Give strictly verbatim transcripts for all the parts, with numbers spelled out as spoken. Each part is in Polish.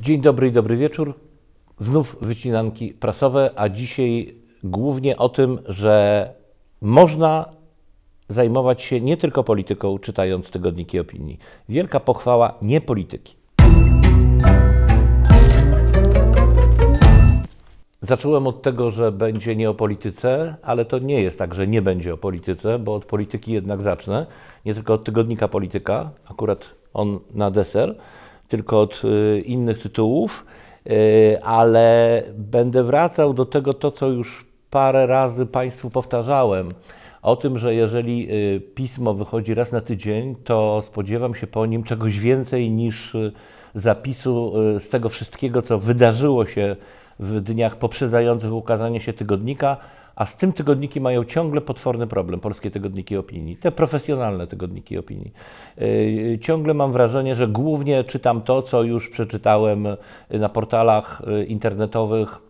Dzień dobry i dobry wieczór. Znów wycinanki prasowe, a dzisiaj głównie o tym, że można zajmować się nie tylko polityką, czytając tygodniki opinii. Wielka pochwała nie polityki. Zacząłem od tego, że będzie nie o polityce, ale to nie jest tak, że nie będzie o polityce, bo od polityki jednak zacznę. Nie tylko od tygodnika Polityka, akurat on na deser, tylko od y, innych tytułów, y, ale będę wracał do tego, to co już parę razy Państwu powtarzałem, o tym, że jeżeli y, pismo wychodzi raz na tydzień, to spodziewam się po nim czegoś więcej niż y, zapisu y, z tego wszystkiego, co wydarzyło się w dniach poprzedzających ukazanie się tygodnika, a z tym tygodniki mają ciągle potworny problem, polskie tygodniki opinii, te profesjonalne tygodniki opinii. Yy, ciągle mam wrażenie, że głównie czytam to, co już przeczytałem na portalach internetowych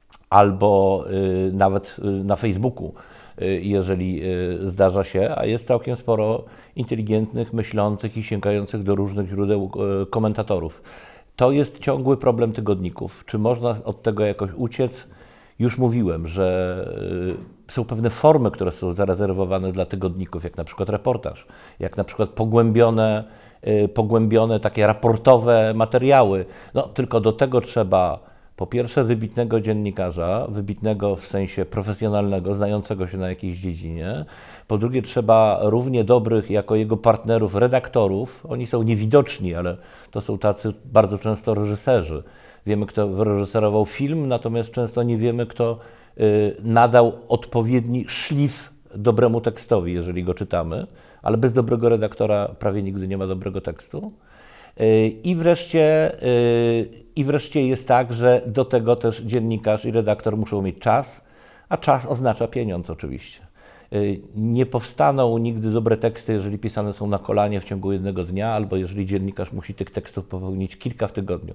albo yy, nawet na Facebooku, yy, jeżeli yy, zdarza się, a jest całkiem sporo inteligentnych, myślących i sięgających do różnych źródeł yy, komentatorów. To jest ciągły problem tygodników. Czy można od tego jakoś uciec? Już mówiłem, że są pewne formy, które są zarezerwowane dla tygodników, jak na przykład reportaż, jak na przykład pogłębione, pogłębione takie raportowe materiały. No, tylko do tego trzeba po pierwsze wybitnego dziennikarza, wybitnego w sensie profesjonalnego, znającego się na jakiejś dziedzinie. Po drugie trzeba równie dobrych jako jego partnerów redaktorów. Oni są niewidoczni, ale to są tacy bardzo często reżyserzy. Wiemy, kto wyreżyserował film, natomiast często nie wiemy, kto y, nadał odpowiedni szlif dobremu tekstowi, jeżeli go czytamy, ale bez dobrego redaktora prawie nigdy nie ma dobrego tekstu. Y, I wreszcie, y, i wreszcie jest tak, że do tego też dziennikarz i redaktor muszą mieć czas, a czas oznacza pieniądz oczywiście. Y, nie powstaną nigdy dobre teksty, jeżeli pisane są na kolanie w ciągu jednego dnia, albo jeżeli dziennikarz musi tych tekstów popełnić kilka w tygodniu.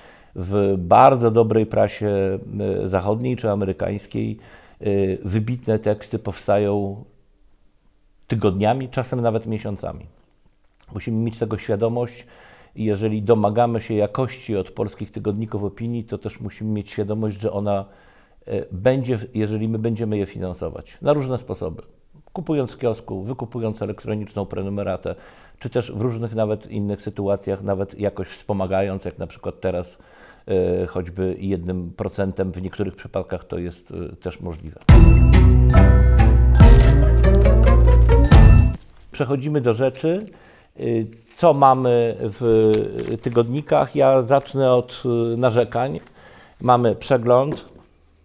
W bardzo dobrej prasie zachodniej czy amerykańskiej wybitne teksty powstają tygodniami, czasem nawet miesiącami. Musimy mieć tego świadomość i jeżeli domagamy się jakości od polskich tygodników opinii, to też musimy mieć świadomość, że ona będzie, jeżeli my będziemy je finansować na różne sposoby. Kupując w kiosku, wykupując elektroniczną prenumeratę, czy też w różnych nawet innych sytuacjach, nawet jakoś wspomagając, jak na przykład teraz e, choćby jednym procentem w niektórych przypadkach to jest e, też możliwe. Przechodzimy do rzeczy. E, co mamy w tygodnikach? Ja zacznę od e, narzekań. Mamy przegląd.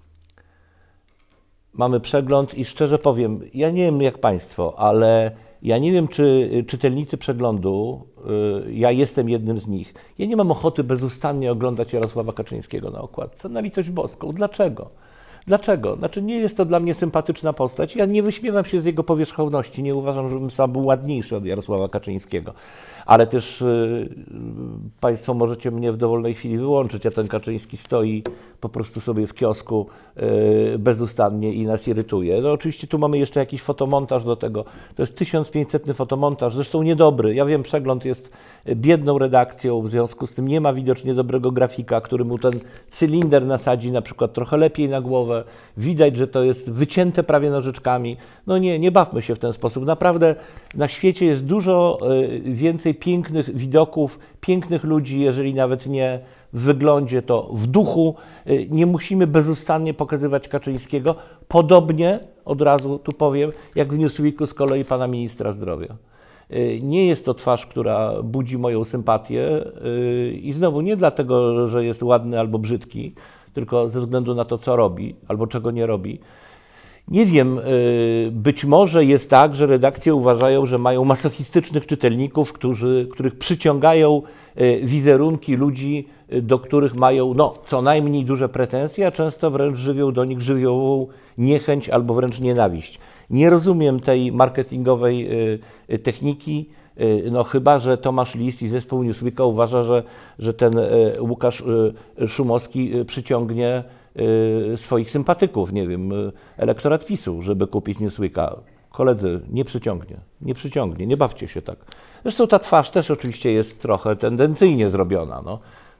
Mamy przegląd i szczerze powiem, ja nie wiem jak Państwo, ale ja nie wiem, czy czytelnicy przeglądu, ja jestem jednym z nich, ja nie mam ochoty bezustannie oglądać Jarosława Kaczyńskiego na okładce, na litość boską. Dlaczego? Dlaczego? Znaczy nie jest to dla mnie sympatyczna postać, ja nie wyśmiewam się z jego powierzchowności, nie uważam, żebym sam był ładniejszy od Jarosława Kaczyńskiego, ale też yy, Państwo możecie mnie w dowolnej chwili wyłączyć, a ten Kaczyński stoi po prostu sobie w kiosku yy, bezustannie i nas irytuje. No oczywiście tu mamy jeszcze jakiś fotomontaż do tego, to jest tysiąc pięćsetny fotomontaż, zresztą niedobry, ja wiem, Przegląd jest biedną redakcją, w związku z tym nie ma widocznie dobrego grafika, który mu ten cylinder nasadzi na przykład trochę lepiej na głowę. Widać, że to jest wycięte prawie nożyczkami. No nie, nie bawmy się w ten sposób. Naprawdę na świecie jest dużo więcej pięknych widoków, pięknych ludzi, jeżeli nawet nie w wyglądzie, to w duchu. Nie musimy bezustannie pokazywać Kaczyńskiego. Podobnie, od razu tu powiem, jak w Newsweeku z kolei pana ministra zdrowia. Nie jest to twarz, która budzi moją sympatię i znowu nie dlatego, że jest ładny albo brzydki, tylko ze względu na to, co robi albo czego nie robi. Nie wiem, być może jest tak, że redakcje uważają, że mają masochistycznych czytelników, którzy, których przyciągają wizerunki ludzi, do których mają no, co najmniej duże pretensje, a często wręcz żywią do nich żywiołową niechęć albo wręcz nienawiść. Nie rozumiem tej marketingowej techniki, no chyba że Tomasz Lis i zespół Newsweeka uważa, że, że ten Łukasz Szumowski przyciągnie swoich sympatyków, nie wiem, elektorat PiSu, żeby kupić Newsweeka. Koledzy, nie przyciągnie, nie przyciągnie, nie bawcie się tak. Zresztą ta twarz też oczywiście jest trochę tendencyjnie zrobiona. No.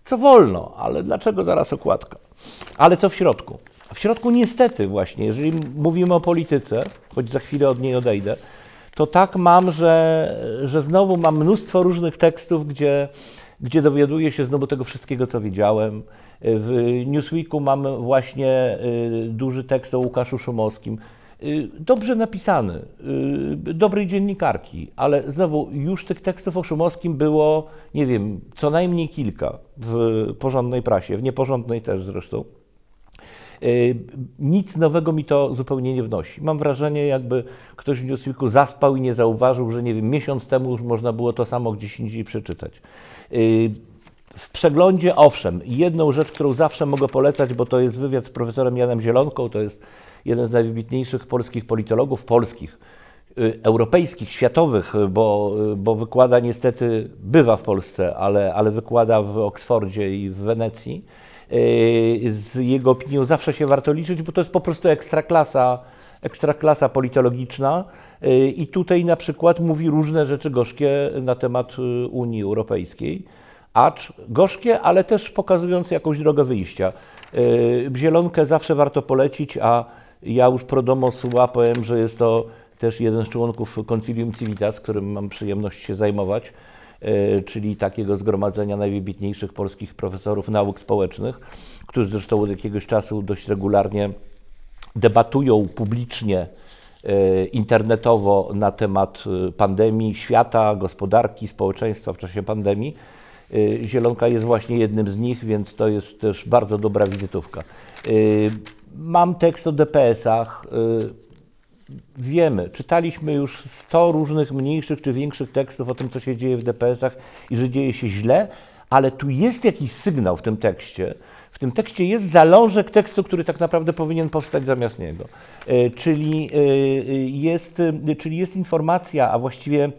co wolno, ale dlaczego zaraz okładka? Ale co w środku? W środku niestety właśnie, jeżeli mówimy o polityce, choć za chwilę od niej odejdę, to tak mam, że, że znowu mam mnóstwo różnych tekstów, gdzie, gdzie dowiaduję się znowu tego wszystkiego, co widziałem. W Newsweeku mamy właśnie duży tekst o Łukaszu Szumowskim. Dobrze napisany, dobrej dziennikarki, ale znowu już tych tekstów o Szumowskim było, nie wiem, co najmniej kilka w porządnej prasie, w nieporządnej też zresztą. Nic nowego mi to zupełnie nie wnosi. Mam wrażenie, jakby ktoś w Newsweeku zaspał i nie zauważył, że nie wiem, miesiąc temu już można było to samo gdzieś indziej przeczytać. W przeglądzie, owszem, jedną rzecz, którą zawsze mogę polecać, bo to jest wywiad z profesorem Janem Zielonką, to jest jeden z najwybitniejszych polskich politologów, polskich, europejskich, światowych, bo, bo wykłada niestety, bywa w Polsce, ale, ale wykłada w Oksfordzie i w Wenecji. Z jego opinią zawsze się warto liczyć, bo to jest po prostu ekstraklasa, ekstraklasa politologiczna i tutaj na przykład mówi różne rzeczy gorzkie na temat Unii Europejskiej, acz gorzkie, ale też pokazujące jakąś drogę wyjścia. Zielonkę zawsze warto polecić, a ja już pro domo sua powiem, że jest to też jeden z członków Concilium Civitas, którym mam przyjemność się zajmować, czyli takiego zgromadzenia najwybitniejszych polskich profesorów nauk społecznych, którzy zresztą od jakiegoś czasu dość regularnie debatują publicznie, internetowo na temat pandemii, świata, gospodarki, społeczeństwa w czasie pandemii. Zielonka jest właśnie jednym z nich, więc to jest też bardzo dobra wizytówka. Mam tekst o D P S-ach. Wiemy, czytaliśmy już sto różnych mniejszych czy większych tekstów o tym, co się dzieje w D P S-ach i że dzieje się źle, ale tu jest jakiś sygnał w tym tekście. W tym tekście jest zalążek tekstu, który tak naprawdę powinien powstać zamiast niego. Czyli jest, czyli jest informacja, a właściwie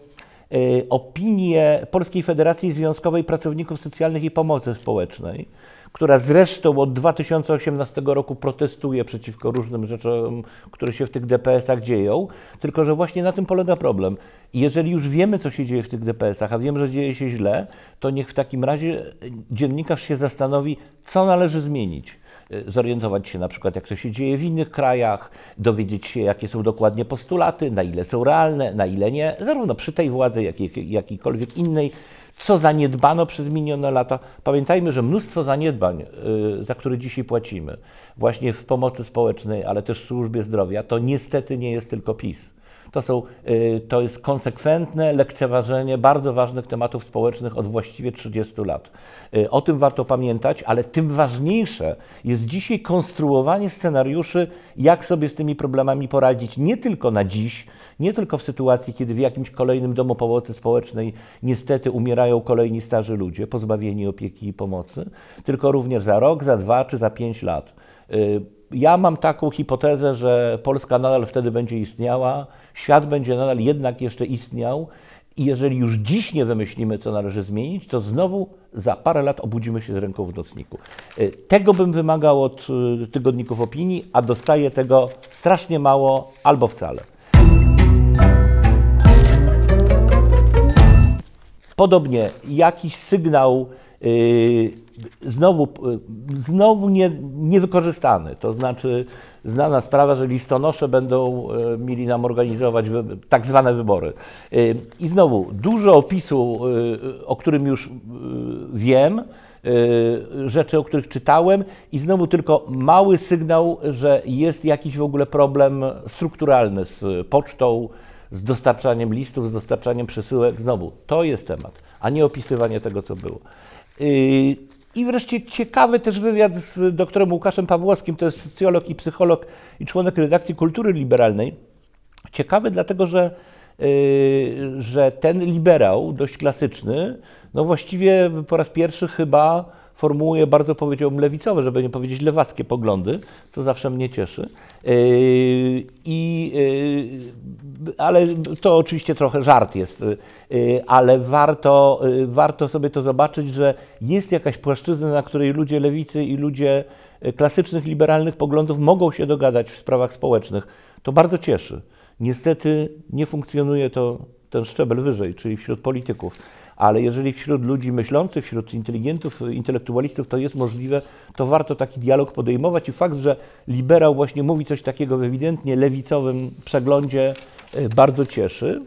opinie Polskiej Federacji Związkowej Pracowników Socjalnych i Pomocy Społecznej, która zresztą od dwa tysiące osiemnastego roku protestuje przeciwko różnym rzeczom, które się w tych D P S-ach dzieją, tylko że właśnie na tym polega problem. I jeżeli już wiemy, co się dzieje w tych D P S-ach, a wiemy, że dzieje się źle, to niech w takim razie dziennikarz się zastanowi, co należy zmienić. Zorientować się na przykład, jak to się dzieje w innych krajach, dowiedzieć się, jakie są dokładnie postulaty, na ile są realne, na ile nie, zarówno przy tej władzy, jak i jakiejkolwiek innej, co zaniedbano przez minione lata. Pamiętajmy, że mnóstwo zaniedbań, za które dzisiaj płacimy, właśnie w pomocy społecznej, ale też w służbie zdrowia, to niestety nie jest tylko PiS. To, są, to jest konsekwentne lekceważenie bardzo ważnych tematów społecznych od właściwie trzydziestu lat. O tym warto pamiętać, ale tym ważniejsze jest dzisiaj konstruowanie scenariuszy, jak sobie z tymi problemami poradzić nie tylko na dziś, nie tylko w sytuacji, kiedy w jakimś kolejnym domu pomocy społecznej niestety umierają kolejni starzy ludzie, pozbawieni opieki i pomocy, tylko również za rok, za dwa czy za pięć lat. Ja mam taką hipotezę, że Polska nadal wtedy będzie istniała, świat będzie nadal jednak jeszcze istniał i jeżeli już dziś nie wymyślimy, co należy zmienić, to znowu za parę lat obudzimy się z ręką w nocniku. Tego bym wymagał od tygodników opinii, a dostaję tego strasznie mało albo wcale. Podobnie jakiś sygnał Yy, znowu, yy, znowu nie, niewykorzystany, to znaczy znana sprawa, że listonosze będą yy, mieli nam organizować wy, tak zwane wybory. Yy, I znowu dużo opisu, yy, o którym już yy, wiem, yy, rzeczy, o których czytałem i znowu tylko mały sygnał, że jest jakiś w ogóle problem strukturalny z pocztą, z dostarczaniem listów, z dostarczaniem przesyłek. Znowu, to jest temat, a nie opisywanie tego, co było. I wreszcie ciekawy też wywiad z doktorem Łukaszem Pawłowskim, to jest socjolog i psycholog i członek redakcji Kultury Liberalnej. Ciekawy dlatego, że, że ten liberał, dość klasyczny, no właściwie po raz pierwszy chyba formułuje bardzo, powiedziałbym, lewicowe, żeby nie powiedzieć lewackie poglądy, co zawsze mnie cieszy. I, ale to oczywiście trochę żart jest, ale warto, warto sobie to zobaczyć, że jest jakaś płaszczyzna, na której ludzie lewicy i ludzie klasycznych, liberalnych poglądów mogą się dogadać w sprawach społecznych. To bardzo cieszy. Niestety nie funkcjonuje to ten szczebel wyżej, czyli wśród polityków. ale jeżeli wśród ludzi myślących, wśród inteligentów, intelektualistów to jest możliwe, to warto taki dialog podejmować i fakt, że liberał właśnie mówi coś takiego w ewidentnie lewicowym przeglądzie, bardzo cieszy.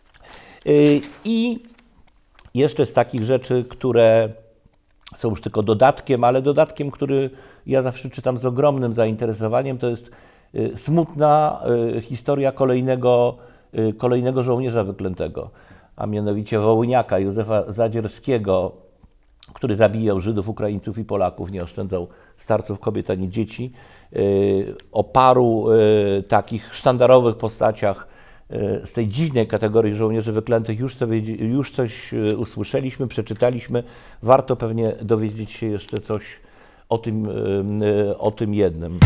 I jeszcze z takich rzeczy, które są już tylko dodatkiem, ale dodatkiem, który ja zawsze czytam z ogromnym zainteresowaniem, to jest smutna historia kolejnego, kolejnego żołnierza wyklętego, a mianowicie Wołyniaka, Józefa Zadzierskiego, który zabijał Żydów, Ukraińców i Polaków, nie oszczędzał starców, kobiet ani dzieci. O paru takich sztandarowych postaciach z tej dziwnej kategorii żołnierzy wyklętych już, sobie, już coś usłyszeliśmy, przeczytaliśmy. Warto pewnie dowiedzieć się jeszcze coś o tym, o tym jednym.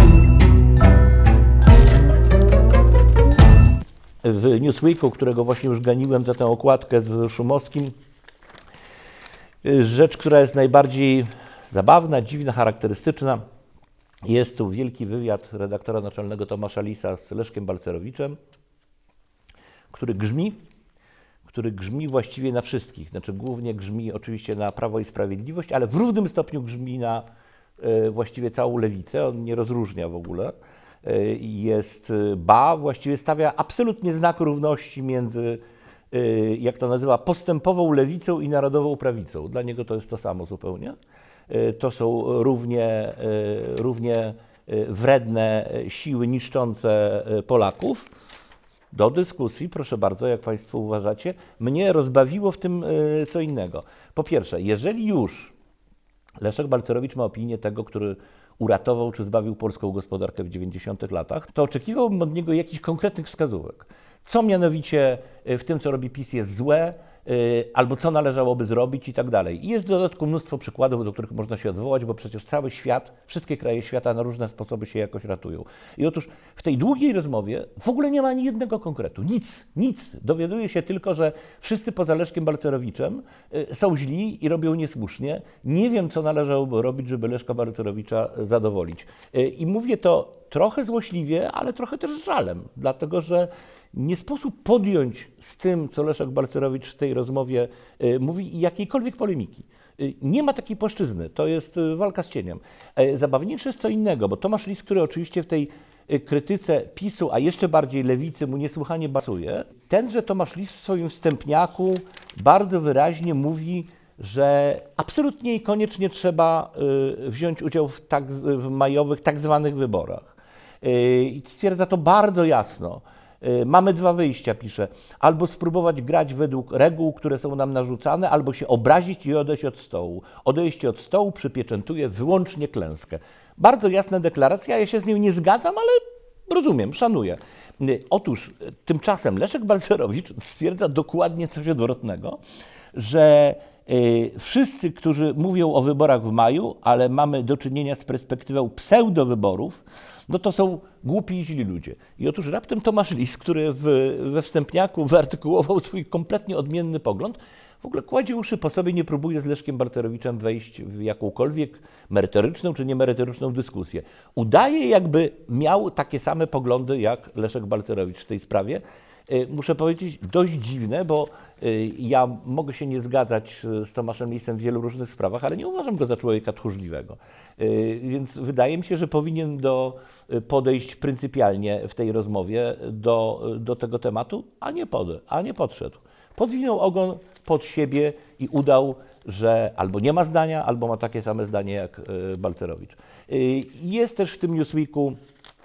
W Newsweeku, którego właśnie już ganiłem za tę okładkę z Szumowskim, rzecz, która jest najbardziej zabawna, dziwna, charakterystyczna, jest tu wielki wywiad redaktora naczelnego Tomasza Lisa z Leszkiem Balcerowiczem, który grzmi, który grzmi właściwie na wszystkich, znaczy głównie grzmi oczywiście na Prawo i Sprawiedliwość, ale w równym stopniu grzmi na y, właściwie całą lewicę, on nie rozróżnia w ogóle. Y, jest ba, właściwie stawia absolutnie znak równości między, y, jak to nazywa, postępową lewicą i narodową prawicą. Dla niego to jest to samo zupełnie. Y, to są równie, y, równie wredne siły niszczące Polaków. Do dyskusji, proszę bardzo, jak Państwo uważacie, mnie rozbawiło w tym co innego. Po pierwsze, jeżeli już Leszek Balcerowicz ma opinię tego, który uratował czy zbawił polską gospodarkę w dziewięćdziesiątych latach, to oczekiwałbym od niego jakichś konkretnych wskazówek. Co mianowicie w tym, co robi PiS, jest złe, albo co należałoby zrobić i tak dalej. I jest w dodatku mnóstwo przykładów, do których można się odwołać, bo przecież cały świat, wszystkie kraje świata na różne sposoby się jakoś ratują. I otóż w tej długiej rozmowie w ogóle nie ma ani jednego konkretu. Nic, nic. Dowiaduje się tylko, że wszyscy poza Leszkiem Balcerowiczem są źli i robią niesłusznie. Nie wiem, co należałoby robić, żeby Leszka Balcerowicza zadowolić. I mówię to trochę złośliwie, ale trochę też z żalem, dlatego że nie sposób podjąć z tym, co Leszek Balcerowicz w tej rozmowie mówi, jakiejkolwiek polemiki. Nie ma takiej płaszczyzny, to jest walka z cieniem. Zabawniejsze jest co innego, bo Tomasz Lis, który oczywiście w tej krytyce PiSu, a jeszcze bardziej lewicy mu niesłychanie pasuje, tenże Tomasz Lis w swoim wstępniaku bardzo wyraźnie mówi, że absolutnie i koniecznie trzeba wziąć udział w, tak, w majowych tak zwanych wyborach. I stwierdza to bardzo jasno. Mamy dwa wyjścia, pisze. Albo spróbować grać według reguł, które są nam narzucane, albo się obrazić i odejść od stołu. Odejście od stołu przypieczętuje wyłącznie klęskę. Bardzo jasna deklaracja, ja się z nią nie zgadzam, ale rozumiem, szanuję. Otóż tymczasem Leszek Balcerowicz stwierdza dokładnie coś odwrotnego, że wszyscy, którzy mówią o wyborach w maju, ale mamy do czynienia z perspektywą pseudowyborów, no to są głupi i źli ludzie. I otóż raptem Tomasz Lis, który w, we wstępniaku wyartykułował swój kompletnie odmienny pogląd, w ogóle kładzie uszy po sobie, nie próbuje z Leszkiem Balcerowiczem wejść w jakąkolwiek merytoryczną czy niemerytoryczną dyskusję. Udaje, jakby miał takie same poglądy jak Leszek Balcerowicz w tej sprawie. Muszę powiedzieć, dość dziwne, bo ja mogę się nie zgadzać z Tomaszem Lisem w wielu różnych sprawach, ale nie uważam go za człowieka tchórzliwego. Więc wydaje mi się, że powinien do, podejść pryncypialnie w tej rozmowie do, do tego tematu, a nie, pode, a nie podszedł. Podwinął ogon pod siebie i udał, że albo nie ma zdania, albo ma takie same zdanie jak Balcerowicz. Jest też w tym Newsweeku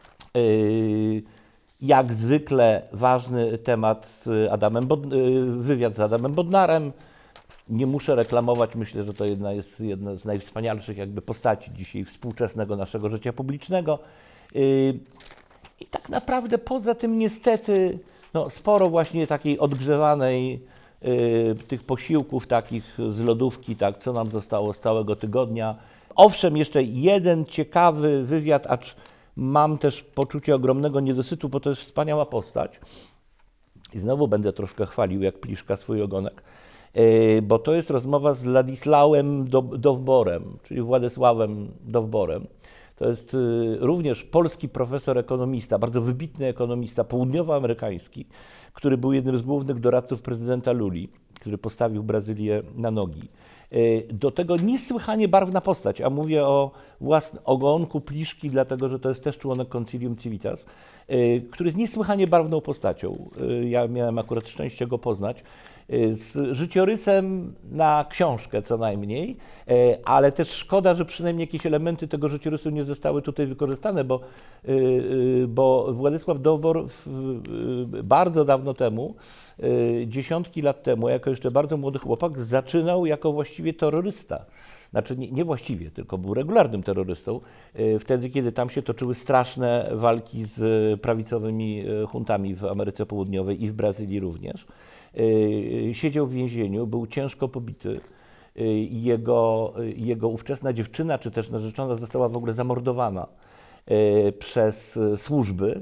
jak zwykle ważny temat z Adamem Bod- wywiad z Adamem Bodnarem. Nie muszę reklamować, myślę, że to jedna jest jedna z najwspanialszych jakby postaci dzisiaj współczesnego naszego życia publicznego. I tak naprawdę poza tym niestety no, sporo właśnie takiej odgrzewanej tych posiłków takich z lodówki, tak, co nam zostało z całego tygodnia. Owszem, jeszcze jeden ciekawy wywiad, acz mam też poczucie ogromnego niedosytu, bo to jest wspaniała postać. I znowu będę troszkę chwalił, jak Pliszka, swój ogonek, bo to jest rozmowa z Ladisławem Dowborem, czyli Władysławem Dowborem. To jest również polski profesor ekonomista, bardzo wybitny ekonomista, południowoamerykański, który był jednym z głównych doradców prezydenta Luli, który postawił Brazylię na nogi. Do tego niesłychanie barwna postać, a mówię o własnym ogonku Pliszki, dlatego że to jest też członek Concilium Civitas, który jest niesłychanie barwną postacią. Ja miałem akurat szczęście go poznać. Z życiorysem na książkę co najmniej, ale też szkoda, że przynajmniej jakieś elementy tego życiorysu nie zostały tutaj wykorzystane, bo, bo Władysław Dowbor bardzo dawno temu, dziesiątki lat temu, jako jeszcze bardzo młody chłopak, zaczynał jako właściwie terrorysta. Znaczy nie, nie właściwie, tylko był regularnym terrorystą, wtedy kiedy tam się toczyły straszne walki z prawicowymi huntami w Ameryce Południowej i w Brazylii również. Siedział w więzieniu, był ciężko pobity. Jego, jego ówczesna dziewczyna, czy też narzeczona została w ogóle zamordowana przez służby,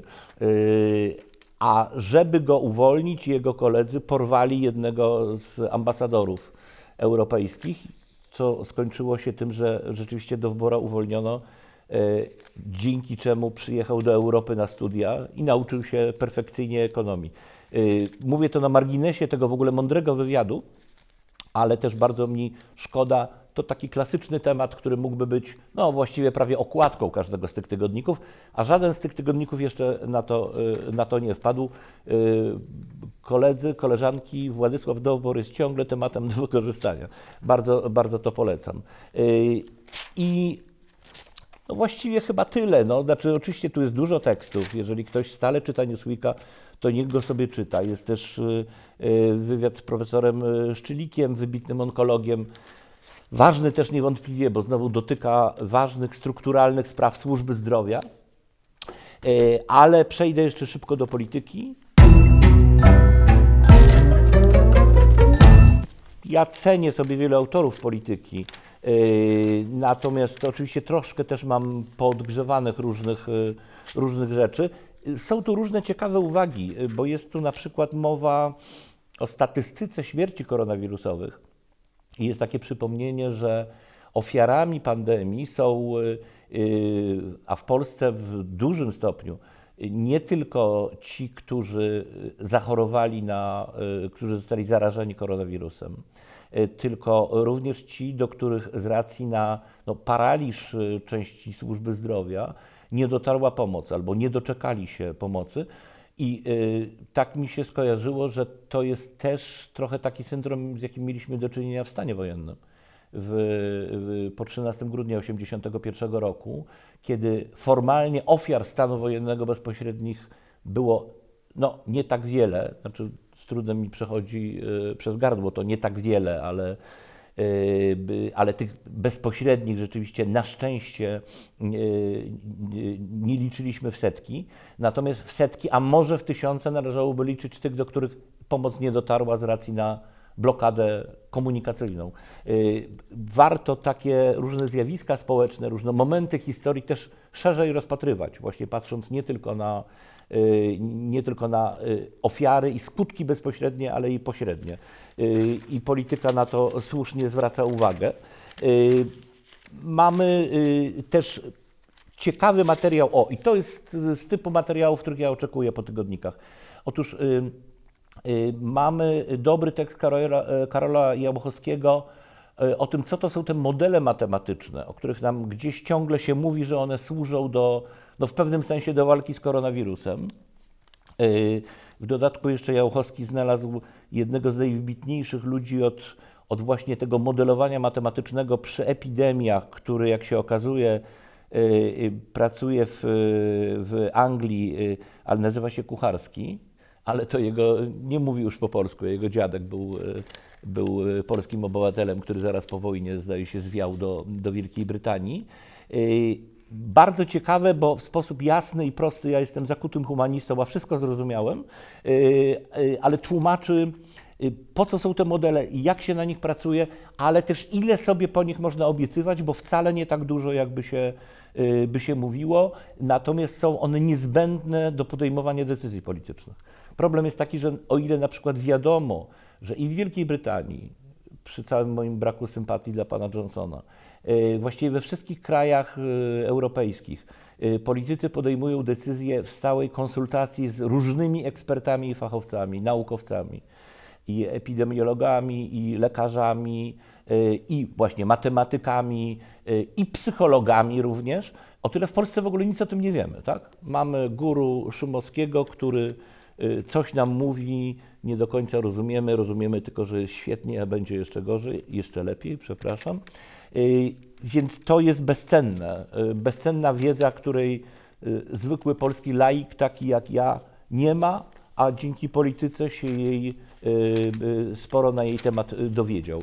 a żeby go uwolnić, jego koledzy porwali jednego z ambasadorów europejskich, co skończyło się tym, że rzeczywiście Dowbora uwolniono, dzięki czemu przyjechał do Europy na studia i nauczył się perfekcyjnie ekonomii. Mówię to na marginesie tego w ogóle mądrego wywiadu, ale też bardzo mi szkoda, to taki klasyczny temat, który mógłby być no, właściwie prawie okładką każdego z tych tygodników, a żaden z tych tygodników jeszcze na to, na to nie wpadł. Koledzy, koleżanki, Władysław Dowbor jest ciągle tematem do wykorzystania. Bardzo, bardzo to polecam. I no właściwie chyba tyle. No, znaczy, oczywiście tu jest dużo tekstów. Jeżeli ktoś stale czyta Newsweeka, to niech go sobie czyta. Jest też wywiad z profesorem Szczylikiem, wybitnym onkologiem. Ważny też niewątpliwie, bo znowu dotyka ważnych, strukturalnych spraw służby zdrowia. Ale przejdę jeszcze szybko do polityki. Ja cenię sobie wielu autorów polityki, natomiast oczywiście troszkę też mam poodgrzewanych różnych, różnych rzeczy. Są tu różne ciekawe uwagi, bo jest tu na przykład mowa o statystyce śmierci koronawirusowych. I jest takie przypomnienie, że ofiarami pandemii są, a w Polsce w dużym stopniu, nie tylko ci, którzy zachorowali na, którzy zostali zarażeni koronawirusem, tylko również ci, do których z racji na no, paraliż części służby zdrowia nie dotarła pomoc albo nie doczekali się pomocy. I y, tak mi się skojarzyło, że to jest też trochę taki syndrom, z jakim mieliśmy do czynienia w stanie wojennym w, w, po trzynastego grudnia tysiąc dziewięćset osiemdziesiątego pierwszego roku, kiedy formalnie ofiar stanu wojennego bezpośrednich było no, nie tak wiele, znaczy z trudem mi przechodzi y, przez gardło to nie tak wiele, ale ale tych bezpośrednich rzeczywiście na szczęście nie liczyliśmy w setki, natomiast w setki, a może w tysiące należałoby liczyć tych, do których pomoc nie dotarła z racji na blokadę komunikacyjną. Warto takie różne zjawiska społeczne, różne momenty historii też szerzej rozpatrywać, właśnie patrząc nie tylko na nie tylko na ofiary i skutki bezpośrednie, ale i pośrednie. I polityka na to słusznie zwraca uwagę. Mamy też ciekawy materiał, o i to jest z typu materiałów, których ja oczekuję po tygodnikach. Otóż mamy dobry tekst Karola, Karola Jabłochowskiego o tym, co to są te modele matematyczne, o których nam gdzieś ciągle się mówi, że one służą do, no w pewnym sensie do walki z koronawirusem. W dodatku jeszcze Jabłochowski znalazł jednego z najwybitniejszych ludzi od, od właśnie tego modelowania matematycznego przy epidemiach, który, jak się okazuje, pracuje w, w Anglii, ale nazywa się Kucharski, ale to jego, nie mówi już po polsku, jego dziadek był, był polskim obywatelem, który zaraz po wojnie, zdaje się, zwiał do, do Wielkiej Brytanii. Bardzo ciekawe, bo w sposób jasny i prosty, ja jestem zakutym humanistą, a wszystko zrozumiałem, ale tłumaczy, po co są te modele i jak się na nich pracuje, ale też ile sobie po nich można obiecywać, bo wcale nie tak dużo, jakby się, by się mówiło, natomiast są one niezbędne do podejmowania decyzji politycznych. Problem jest taki, że o ile na przykład wiadomo, że i w Wielkiej Brytanii, przy całym moim braku sympatii dla pana Johnsona, właściwie we wszystkich krajach europejskich politycy podejmują decyzje w stałej konsultacji z różnymi ekspertami i fachowcami, naukowcami. i epidemiologami, i lekarzami, i właśnie matematykami, i psychologami również. O tyle w Polsce w ogóle nic o tym nie wiemy, tak? Mamy guru Szumowskiego, który coś nam mówi, nie do końca rozumiemy, rozumiemy tylko, że jest świetnie, a będzie jeszcze gorzej, jeszcze lepiej, przepraszam. Więc to jest bezcenne, bezcenna wiedza, której zwykły polski laik, taki jak ja, nie ma, a dzięki polityce się jej sporo na jej temat dowiedział.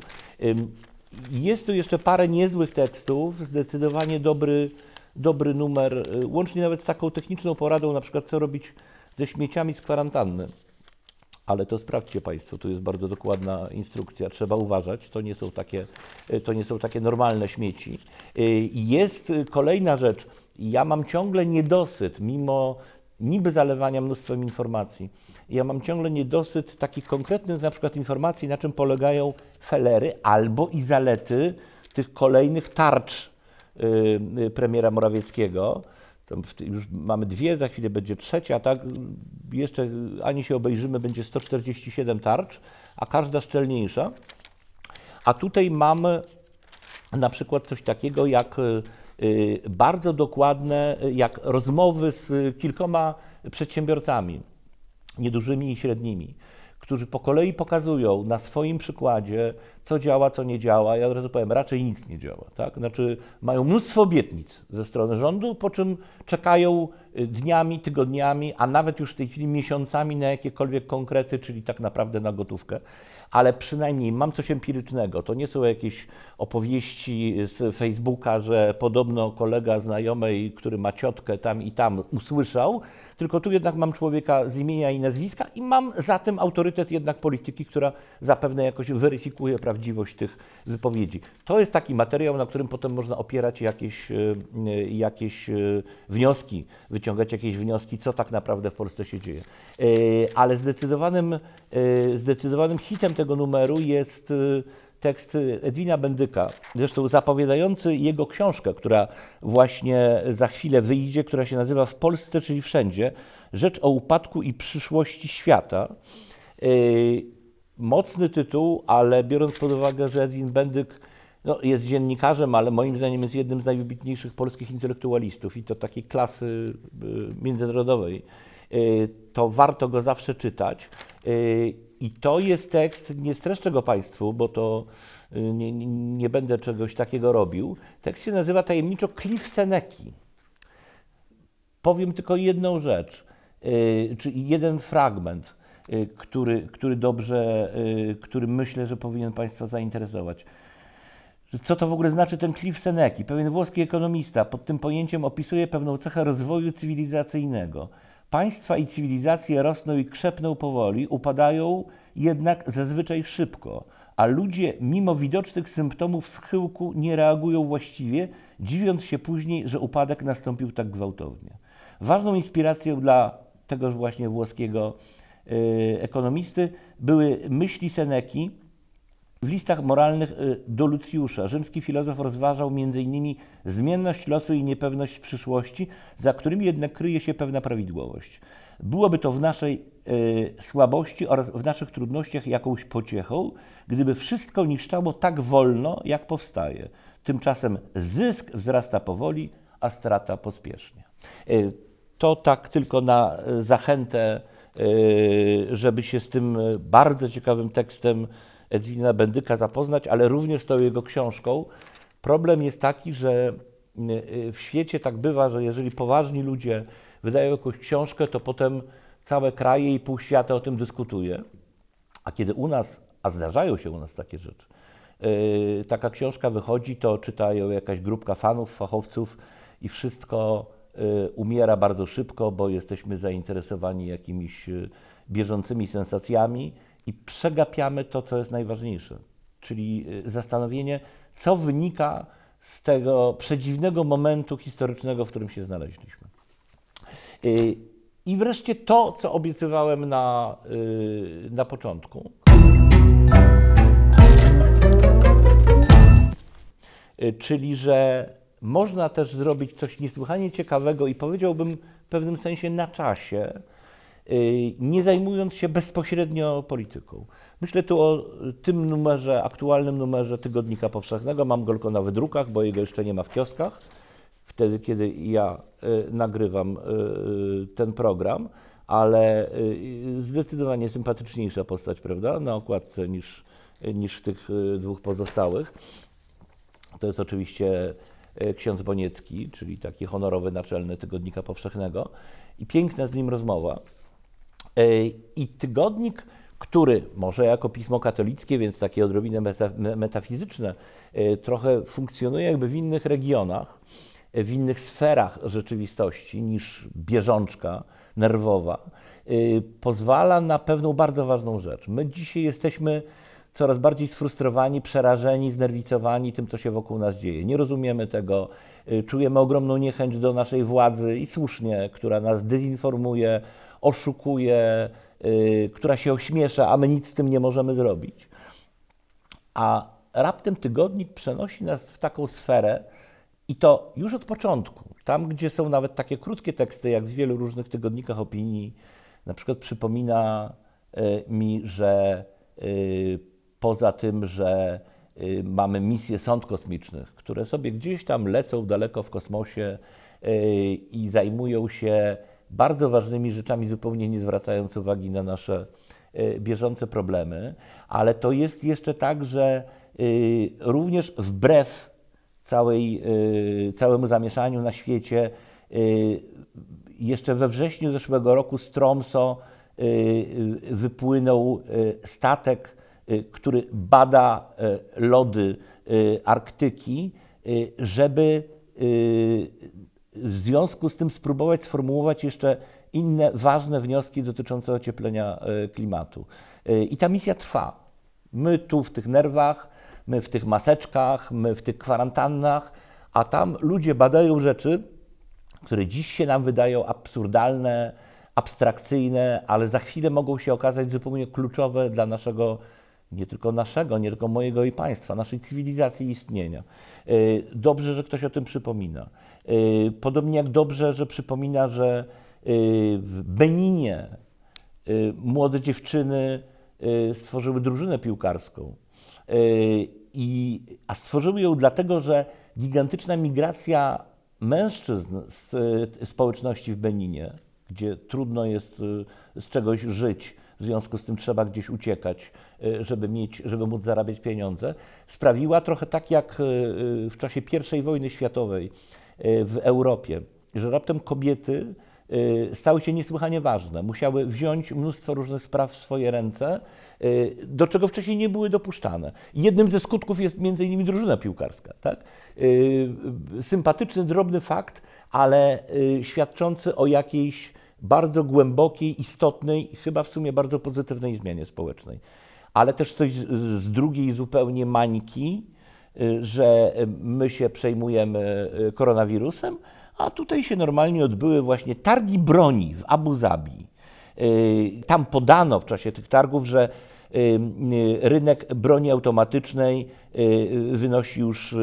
Jest tu jeszcze parę niezłych tekstów, zdecydowanie dobry, dobry numer, łącznie nawet z taką techniczną poradą, na przykład co robić ze śmieciami z kwarantanny. Ale to sprawdźcie Państwo, tu jest bardzo dokładna instrukcja, trzeba uważać, to nie są takie, to nie są takie normalne śmieci. Jest kolejna rzecz, ja mam ciągle niedosyt, mimo niby zalewania mnóstwem informacji, ja mam ciągle niedosyt takich konkretnych na przykład informacji, na czym polegają felery albo i zalety tych kolejnych tarcz yy, premiera Morawieckiego. Tam już mamy dwie, za chwilę będzie trzecia, tak? Jeszcze ani się obejrzymy, będzie sto czterdzieści siedem tarcz, a każda szczelniejsza. A tutaj mamy na przykład coś takiego jak bardzo dokładne, jak rozmowy z kilkoma przedsiębiorcami, niedużymi i średnimi, którzy po kolei pokazują na swoim przykładzie, co działa, co nie działa. Ja od razu powiem, raczej nic nie działa. Tak? Znaczy mają mnóstwo obietnic ze strony rządu, po czym czekają dniami, tygodniami, a nawet już w tej chwili miesiącami na jakiekolwiek konkrety, czyli tak naprawdę na gotówkę. Ale przynajmniej mam coś empirycznego. To nie są jakieś opowieści z Facebooka, że podobno kolega znajomej, który ma ciotkę tam i tam, usłyszał, tylko tu jednak mam człowieka z imienia i nazwiska i mam za tym autorytet jednak polityki, która zapewne jakoś weryfikuje prawdziwość tych wypowiedzi. To jest taki materiał, na którym potem można opierać jakieś, jakieś wnioski, wyciągać jakieś wnioski, co tak naprawdę w Polsce się dzieje. Ale zdecydowanym, zdecydowanym hitem tego numeru jest tekst Edwina Bendyka, zresztą zapowiadający jego książkę, która właśnie za chwilę wyjdzie, która się nazywa W Polsce, czyli wszędzie. Rzecz o upadku i przyszłości świata. Mocny tytuł, ale biorąc pod uwagę, że Edwin Bendyk no, jest dziennikarzem, ale moim zdaniem jest jednym z najwybitniejszych polskich intelektualistów i to takiej klasy międzynarodowej, to warto go zawsze czytać. I to jest tekst, nie streszczę go Państwu, bo to nie, nie, nie będę czegoś takiego robił. Tekst się nazywa tajemniczo Cliff Seneki. Powiem tylko jedną rzecz, czyli jeden fragment, który, który dobrze, który myślę, że powinien Państwa zainteresować. Co to w ogóle znaczy ten Cliff Seneki? Pewien włoski ekonomista pod tym pojęciem opisuje pewną cechę rozwoju cywilizacyjnego. Państwa i cywilizacje rosną i krzepną powoli, upadają jednak zazwyczaj szybko, a ludzie mimo widocznych symptomów schyłku nie reagują właściwie, dziwiąc się później, że upadek nastąpił tak gwałtownie. Ważną inspiracją dla tegoż właśnie włoskiego y, ekonomisty były myśli Seneki. W listach moralnych do Lucjusza rzymski filozof rozważał między innymi zmienność losu i niepewność przyszłości, za którymi jednak kryje się pewna prawidłowość. Byłoby to w naszej y, słabości oraz w naszych trudnościach jakąś pociechą, gdyby wszystko niszczało tak wolno, jak powstaje. Tymczasem zysk wzrasta powoli, a strata pospiesznie. Y, to tak tylko na zachętę, y, żeby się z tym bardzo ciekawym tekstem Edwina Bendyka zapoznać, ale również z tą jego książką. Problem jest taki, że w świecie tak bywa, że jeżeli poważni ludzie wydają jakąś książkę, to potem całe kraje i pół świata o tym dyskutuje. A kiedy u nas, a zdarzają się u nas takie rzeczy, taka książka wychodzi, to czytają jakaś grupka fanów, fachowców i wszystko umiera bardzo szybko, bo jesteśmy zainteresowani jakimiś bieżącymi sensacjami i przegapiamy to, co jest najważniejsze, czyli zastanowienie, co wynika z tego przedziwnego momentu historycznego, w którym się znaleźliśmy. I wreszcie to, co obiecywałem na, na początku. Czyli, że można też zrobić coś niesłychanie ciekawego i powiedziałbym w pewnym sensie na czasie, nie zajmując się bezpośrednio polityką. Myślę tu o tym numerze, aktualnym numerze Tygodnika Powszechnego. Mam go tylko na wydrukach, bo jego jeszcze nie ma w kioskach, wtedy, kiedy ja nagrywam ten program, ale zdecydowanie sympatyczniejsza postać, prawda, na okładce niż, niż w tych dwóch pozostałych. To jest oczywiście ksiądz Boniecki, czyli taki honorowy naczelny Tygodnika Powszechnego i piękna z nim rozmowa. I tygodnik, który może jako pismo katolickie, więc takie odrobinę metafizyczne, trochę funkcjonuje jakby w innych regionach, w innych sferach rzeczywistości niż bieżączka nerwowa, pozwala na pewną bardzo ważną rzecz. My dzisiaj jesteśmy coraz bardziej sfrustrowani, przerażeni, znerwicowani tym, co się wokół nas dzieje. Nie rozumiemy tego, czujemy ogromną niechęć do naszej władzy i słusznie, która nas dezinformuje, oszukuje, yy, która się ośmiesza, a my nic z tym nie możemy zrobić. A raptem tygodnik przenosi nas w taką sferę i to już od początku. Tam, gdzie są nawet takie krótkie teksty, jak w wielu różnych tygodnikach opinii, na przykład przypomina yy, mi, że yy, poza tym, że yy, mamy misje sond kosmicznych, które sobie gdzieś tam lecą daleko w kosmosie yy, i zajmują się bardzo ważnymi rzeczami, zupełnie nie zwracając uwagi na nasze bieżące problemy, ale to jest jeszcze tak, że również wbrew całej, całemu zamieszaniu na świecie, jeszcze we wrześniu zeszłego roku z Tromsø wypłynął statek, który bada lody Arktyki, żeby w związku z tym spróbować sformułować jeszcze inne ważne wnioski dotyczące ocieplenia klimatu. I ta misja trwa. My tu w tych nerwach, my w tych maseczkach, my w tych kwarantannach, a tam ludzie badają rzeczy, które dziś się nam wydają absurdalne, abstrakcyjne, ale za chwilę mogą się okazać zupełnie kluczowe dla naszego, nie tylko naszego, nie tylko mojego i państwa, naszej cywilizacji i istnienia. Dobrze, że ktoś o tym przypomina. Podobnie jak dobrze, że przypomina, że w Beninie młode dziewczyny stworzyły drużynę piłkarską. I, a stworzyły ją dlatego, że gigantyczna migracja mężczyzn z społeczności w Beninie, gdzie trudno jest z czegoś żyć, w związku z tym trzeba gdzieś uciekać, żeby mieć, żeby móc zarabiać pieniądze, sprawiła trochę tak jak w czasie pierwszej wojny światowej w Europie, że raptem kobiety stały się niesłychanie ważne. Musiały wziąć mnóstwo różnych spraw w swoje ręce, do czego wcześniej nie były dopuszczane. Jednym ze skutków jest między innymi drużyna piłkarska. Tak? Sympatyczny, drobny fakt, ale świadczący o jakiejś bardzo głębokiej, istotnej i chyba w sumie bardzo pozytywnej zmianie społecznej. Ale też coś z drugiej zupełnie mańki, że my się przejmujemy koronawirusem, a tutaj się normalnie odbyły właśnie targi broni w Abu Zabi. Tam podano w czasie tych targów, że rynek broni automatycznej wynosi już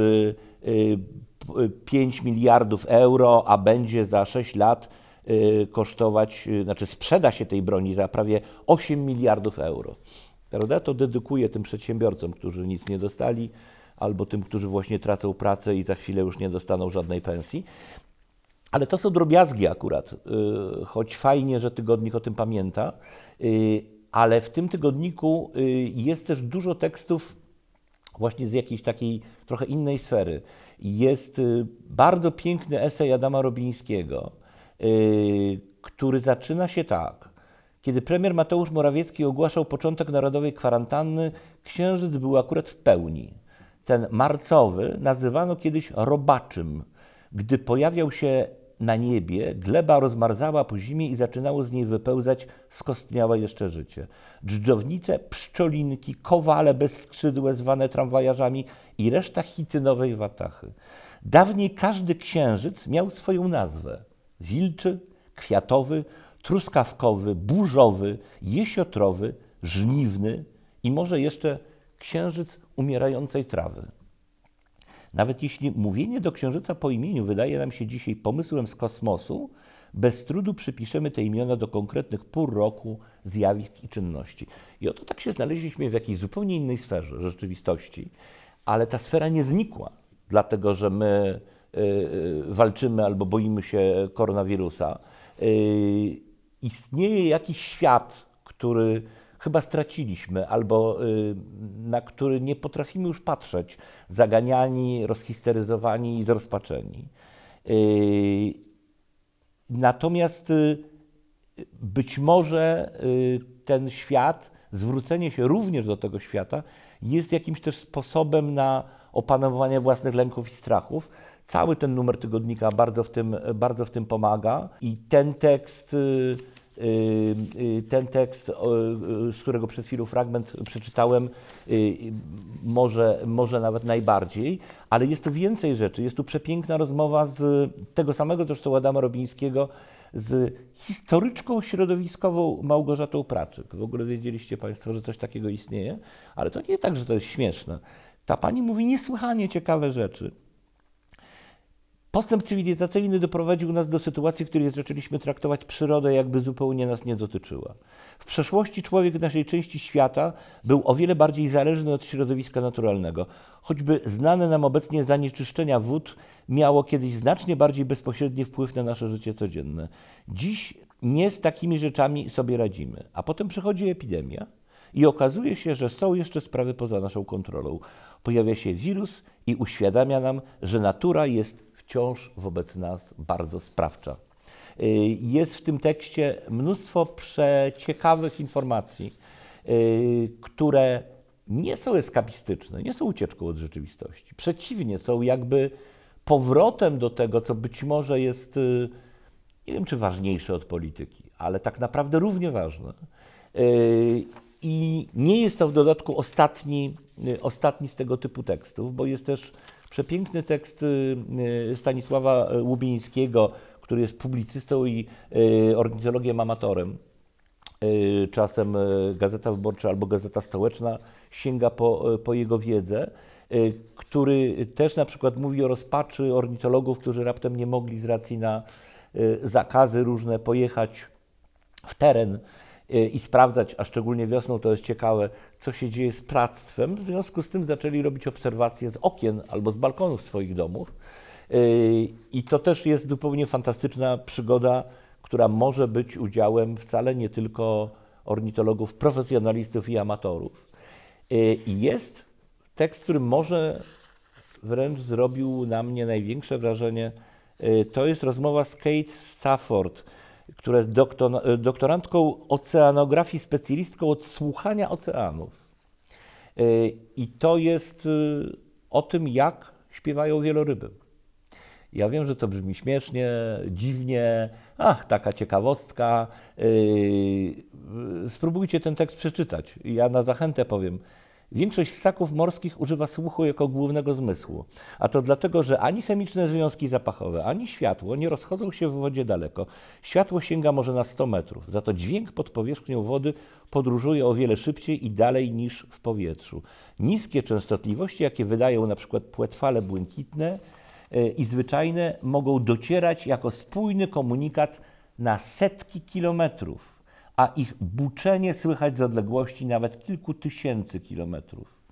pięć miliardów euro, a będzie za sześć lat kosztować, znaczy sprzeda się tej broni za prawie osiem miliardów euro. Prawda? To dedykuję tym przedsiębiorcom, którzy nic nie dostali, albo tym, którzy właśnie tracą pracę i za chwilę już nie dostaną żadnej pensji. Ale to są drobiazgi akurat, choć fajnie, że tygodnik o tym pamięta, ale w tym tygodniku jest też dużo tekstów właśnie z jakiejś takiej trochę innej sfery. Jest bardzo piękny esej Adama Robińskiego, który zaczyna się tak. Kiedy premier Mateusz Morawiecki ogłaszał początek narodowej kwarantanny, księżyc był akurat w pełni. Ten marcowy nazywano kiedyś robaczym. Gdy pojawiał się na niebie, gleba rozmarzała po zimie i zaczynało z niej wypełzać skostniałe jeszcze życie. Dżdżownice, pszczolinki, kowale bezskrzydłe zwane tramwajarzami i reszta chitynowej watachy. Dawniej każdy księżyc miał swoją nazwę. Wilczy, kwiatowy, truskawkowy, burzowy, jesiotrowy, żniwny i może jeszcze księżyc umierającej trawy. Nawet jeśli mówienie do księżyca po imieniu wydaje nam się dzisiaj pomysłem z kosmosu, Bez trudu przypiszemy te imiona do konkretnych pór roku, zjawisk i czynności. I oto tak się znaleźliśmy w jakiejś zupełnie innej sferze rzeczywistości, ale ta sfera nie znikła, dlatego że my y, walczymy albo boimy się koronawirusa. Y, istnieje jakiś świat, który chyba straciliśmy, albo y, na który nie potrafimy już patrzeć, zaganiani, rozhisteryzowani i zrozpaczeni. Y, natomiast y, być może y, ten świat, zwrócenie się również do tego świata jest jakimś też sposobem na opanowanie własnych lęków i strachów. Cały ten numer tygodnika bardzo w tym, bardzo w tym pomaga i ten tekst, ten tekst, z którego przed chwilą fragment przeczytałem, może, może nawet najbardziej, ale jest tu więcej rzeczy. Jest tu przepiękna rozmowa z tego samego zresztą Adama Robińskiego, z historyczką środowiskową Małgorzatą Praczyk. W ogóle wiedzieliście Państwo, że coś takiego istnieje? Ale to nie tak, że to jest śmieszne. Ta pani mówi niesłychanie ciekawe rzeczy. Postęp cywilizacyjny doprowadził nas do sytuacji, w której zaczęliśmy traktować przyrodę, jakby zupełnie nas nie dotyczyła. W przeszłości człowiek w naszej części świata był o wiele bardziej zależny od środowiska naturalnego. Choćby znane nam obecnie zanieczyszczenia wód miało kiedyś znacznie bardziej bezpośredni wpływ na nasze życie codzienne. Dziś nie z takimi rzeczami sobie radzimy. A potem przychodzi epidemia i okazuje się, że są jeszcze sprawy poza naszą kontrolą. Pojawia się wirus i uświadamia nam, że natura jest wciąż wobec nas bardzo sprawcza. Jest w tym tekście mnóstwo przeciekawych informacji, które nie są eskapistyczne, nie są ucieczką od rzeczywistości. Przeciwnie, są jakby powrotem do tego, co być może jest, nie wiem czy ważniejsze od polityki, ale tak naprawdę równie ważne. I nie jest to w dodatku ostatni, ostatni z tego typu tekstów, bo jest też przepiękny tekst Stanisława Łubieńskiego, który jest publicystą i ornitologiem amatorem. Czasem Gazeta Wyborcza albo Gazeta Stołeczna sięga po, po jego wiedzę, który też na przykład mówi o rozpaczy ornitologów, którzy raptem nie mogli z racji na zakazy różne pojechać w teren i sprawdzać, a szczególnie wiosną to jest ciekawe, co się dzieje z ptactwem. W związku z tym zaczęli robić obserwacje z okien albo z balkonów swoich domów. I to też jest zupełnie fantastyczna przygoda, która może być udziałem wcale nie tylko ornitologów, profesjonalistów i amatorów. I jest tekst, który może wręcz zrobił na mnie największe wrażenie. To jest rozmowa z Kate Stafford, która jest doktor, doktorantką oceanografii, specjalistką od słuchania oceanów. I to jest o tym, jak śpiewają wieloryby. Ja wiem, że to brzmi śmiesznie, dziwnie, ach, taka ciekawostka. Spróbujcie ten tekst przeczytać. Ja na zachętę powiem. Większość ssaków morskich używa słuchu jako głównego zmysłu, a to dlatego, że ani chemiczne związki zapachowe, ani światło nie rozchodzą się w wodzie daleko. Światło sięga może na sto metrów, za to dźwięk pod powierzchnią wody podróżuje o wiele szybciej i dalej niż w powietrzu. Niskie częstotliwości, jakie wydają na przykład płetwale błękitne i zwyczajne, mogą docierać jako spójny komunikat na setki kilometrów, a ich buczenie słychać z odległości nawet kilku tysięcy kilometrów.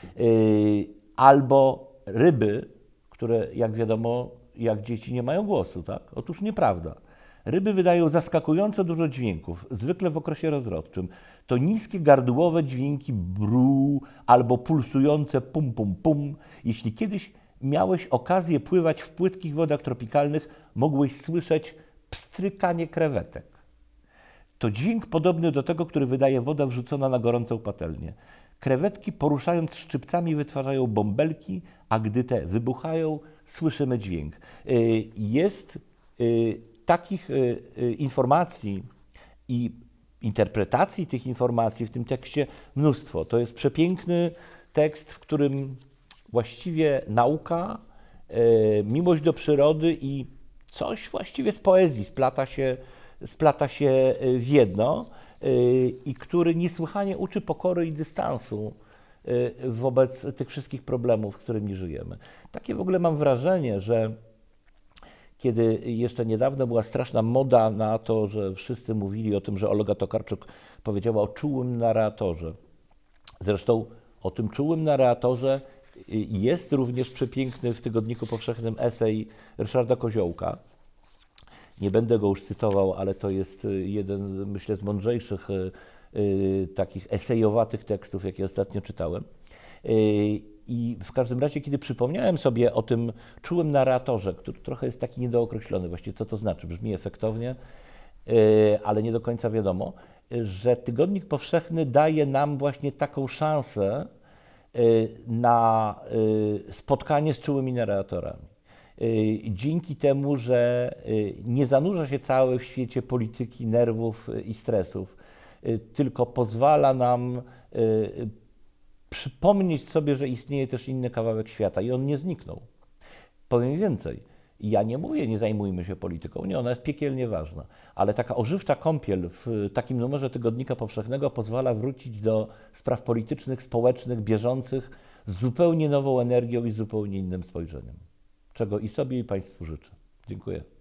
Albo ryby, które jak wiadomo, jak dzieci nie mają głosu, tak? Otóż nieprawda. Ryby wydają zaskakująco dużo dźwięków, zwykle w okresie rozrodczym. To niskie gardłowe dźwięki bru albo pulsujące pum pum pum. Jeśli kiedyś miałeś okazję pływać w płytkich wodach tropikalnych, mogłeś słyszeć pstrykanie krewetek. To dźwięk podobny do tego, który wydaje woda wrzucona na gorącą patelnię. Krewetki poruszając szczypcami wytwarzają bąbelki, a gdy te wybuchają, słyszymy dźwięk. Jest takich informacji i interpretacji tych informacji w tym tekście mnóstwo. To jest przepiękny tekst, w którym właściwie nauka, miłość do przyrody i coś właściwie z poezji splata się splata się w jedno i który niesłychanie uczy pokory i dystansu wobec tych wszystkich problemów, z którymi żyjemy. Takie w ogóle mam wrażenie, że kiedy jeszcze niedawno była straszna moda na to, że wszyscy mówili o tym, że Olga Tokarczuk powiedziała o czułym narratorze. Zresztą o tym czułym narratorze jest również przepiękny w Tygodniku Powszechnym esej Ryszarda Koziołka. Nie będę go już cytował, ale to jest jeden, myślę, z mądrzejszych takich esejowatych tekstów, jakie ostatnio czytałem. I w każdym razie, kiedy przypomniałem sobie o tym czułym narratorze, który trochę jest taki niedookreślony, właściwie co to znaczy, brzmi efektownie, ale nie do końca wiadomo, że Tygodnik Powszechny daje nam właśnie taką szansę na spotkanie z czułymi narratorami. Dzięki temu, że nie zanurza się cały w świecie polityki, nerwów i stresów, tylko pozwala nam przypomnieć sobie, że istnieje też inny kawałek świata i on nie zniknął. Powiem więcej, ja nie mówię, nie zajmujmy się polityką, nie, ona jest piekielnie ważna, ale taka ożywcza kąpiel w takim numerze Tygodnika Powszechnego pozwala wrócić do spraw politycznych, społecznych, bieżących z zupełnie nową energią i zupełnie innym spojrzeniem, czego i sobie, i Państwu życzę. Dziękuję.